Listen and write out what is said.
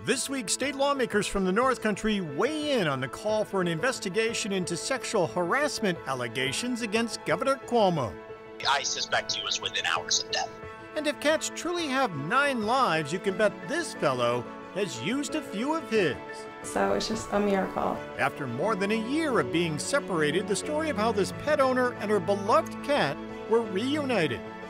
This week, state lawmakers from the North Country weigh in on the call for an investigation into sexual harassment allegations against Governor Cuomo. I suspect he was within hours of death. And if cats truly have 9 lives, you can bet this fellow has used a few of his. So it's just a miracle. After more than a year of being separated, the story of how this pet owner and her beloved cat were reunited.